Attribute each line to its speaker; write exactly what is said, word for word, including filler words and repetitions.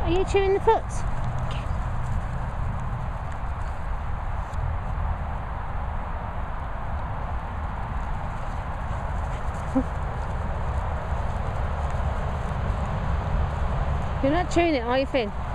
Speaker 1: Are you chewing the foot? Okay. You're not chewing it, are you, Finn?